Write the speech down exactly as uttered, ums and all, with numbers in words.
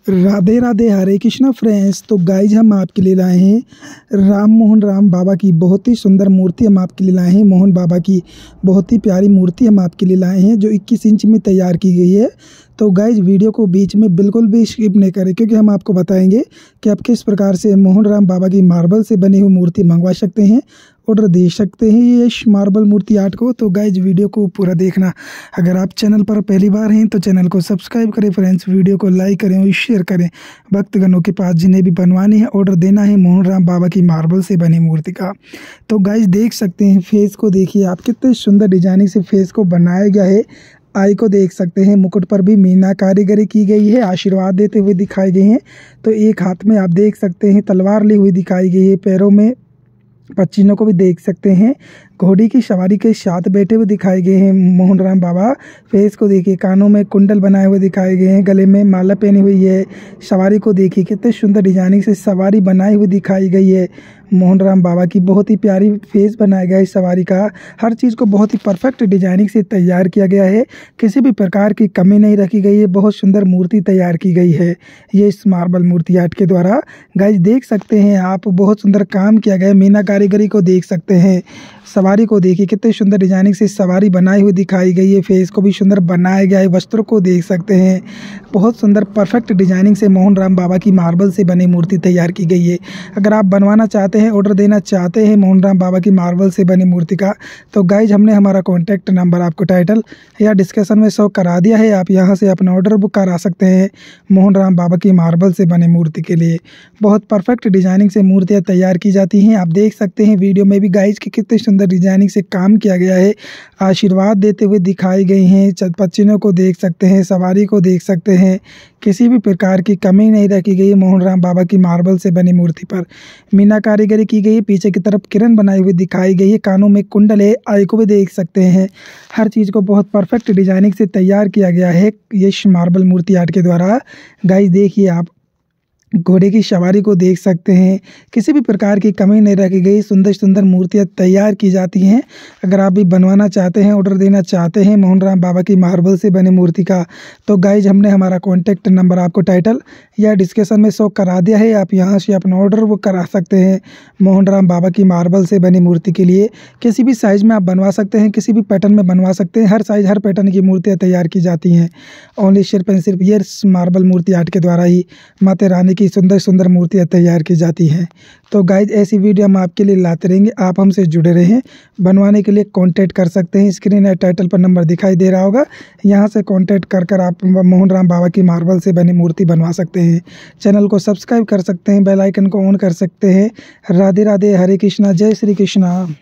Radhe Radhe, Hare Krishna friends. तो guys हम आपके लिए लाए हैं राम मोहन राम बाबा की बहुत ही सुंदर मूर्ति हम आपके लिए लाए हैं। मोहन बाबा की बहुत ही प्यारी मूर्ति हम आपके लिए लाए हैं जो इक्कीस इंच में तैयार की गई है। तो गाइज वीडियो को बीच में बिल्कुल भी स्किप नहीं करें, क्योंकि हम आपको बताएंगे कि आप किस प्रकार से मोहन राम बाबा की मार्बल से बनी हुई मूर्ति मंगवा सकते हैं, ऑर्डर दे सकते हैं ये मार्बल मूर्ति आर्ट को। तो गाइज वीडियो को पूरा देखना। अगर आप चैनल पर पहली बार हैं तो चैनल को सब्सक्राइब करें फ्रेंड्स, वीडियो को लाइक करें और शेयर करें। भक्तगणों के पास जिन्हें भी बनवानी है, ऑर्डर देना है मोहन राम बाबा की मार्बल से बनी मूर्ति का। तो गाइज देख सकते हैं, फेस को देखिए आप, कितने सुंदर डिजाइनिंग से फेस को बनाया गया है। आई को देख सकते हैं, मुकुट पर भी मीना कारीगरी की गई है, आशीर्वाद देते हुए दिखाए गए हैं। तो एक हाथ में आप देख सकते हैं तलवार ली हुई दिखाई गई है, पैरों में पच्चीनों को भी देख सकते हैं, घोड़ी की सवारी के साथ बैठे हुए दिखाए गए हैं मोहन राम बाबा। फेस को देखिए, कानों में कुंडल बनाए हुए दिखाए गए हैं, गले में माला पहनी हुई है। सवारी को देखिए, कितने सुंदर डिजाइनिंग से सवारी बनाई हुई दिखाई गई है। मोहन राम बाबा की बहुत ही प्यारी फेस बनाया गया है इस सवारी का। हर चीज़ को बहुत ही परफेक्ट डिजाइनिंग से तैयार किया गया है, किसी भी प्रकार की कमी नहीं रखी गई है। बहुत सुंदर मूर्ति तैयार की गई है ये इस मार्बल मूर्ति आर्ट के द्वारा। गाइज देख सकते हैं आप, बहुत सुंदर काम किया गया है। मीना कारीगरी को देख सकते हैं, सवारी को देखिए कितने सुंदर डिजाइनिंग से सवारी बनाई हुई दिखाई गई है। फेस को भी सुंदर बनाया गया है, वस्त्रों को देख सकते हैं, बहुत सुंदर परफेक्ट डिजाइनिंग से मोहन राम बाबा की मार्बल से बनी मूर्ति तैयार की गई है। अगर आप बनवाना चाहते हैं, ऑर्डर देना चाहते हैं मोहन राम बाबा की मार्बल से बनी मूर्ति का, तो गाइज हमने हमारा कॉन्टैक्ट नंबर आपको टाइटल या डिस्क्रिप्शन में शो करा दिया है। आप यहाँ से अपना ऑर्डर बुक करा सकते हैं मोहन राम बाबा की मार्बल से बनी मूर्ति के लिए। बहुत परफेक्ट डिजाइनिंग से मूर्तियाँ तैयार की जाती हैं। आप देख सकते हैं वीडियो में भी गाइज की कितने सुंदर डिजाइनिंग से काम किया गया है, आशीर्वाद देते हुए दिखाई गई हैं। पच्चीनों को देख सकते हैं, सवारी को देख सकते हैं, किसी भी प्रकार की कमी नहीं रखी गई है मोहन राम बाबा की मार्बल से बनी मूर्ति पर। मीना कारीगरी की गई है, पीछे की तरफ किरण बनाई हुई दिखाई गई है, कानों में कुंडल है, आई को भी देख सकते हैं। हर चीज़ को बहुत परफेक्ट डिजाइनिंग से तैयार किया गया है ये मार्बल मूर्ति आर्ट के द्वारा। गाइस देखिए आप, घोड़े की सवारी को देख सकते हैं, किसी भी प्रकार की कमी नहीं रखी गई। सुंदर सुंदर मूर्तियां तैयार की जाती हैं। अगर आप भी बनवाना चाहते हैं, ऑर्डर देना चाहते हैं मोहन राम बाबा की मार्बल से बनी मूर्ति का, तो गाइज हमने हमारा कॉन्टैक्ट नंबर आपको टाइटल या डिस्क्रिप्शन में शो करा दिया है। आप यहां से अपना ऑर्डर वो करा सकते हैं मोहन राम बाबा की मार्बल से बनी मूर्ति के लिए। किसी भी साइज़ में आप बनवा सकते हैं, किसी भी पैटर्न में बनवा सकते हैं। हर साइज़ हर पैटर्न की मूर्तियाँ तैयार की जाती हैं ओनली सिर्फ एंड सिर्फ ये मार्बल मूर्ति आर्ट के द्वारा ही माता रानी की सुंदर सुंदर मूर्तियाँ तैयार की जाती हैं। तो गाइज ऐसी वीडियो हम आपके लिए लाते रहेंगे। आप हमसे जुड़े रहें। बनवाने के लिए कांटेक्ट कर सकते हैं, स्क्रीन या टाइटल पर नंबर दिखाई दे रहा होगा, यहाँ से कांटेक्ट कर कर आप मोहन राम बाबा की मार्बल से बनी मूर्ति बनवा सकते हैं। चैनल को सब्सक्राइब कर सकते हैं, बेल आइकन को ऑन कर सकते हैं। राधे राधे, हरे कृष्णा, जय श्री कृष्णा।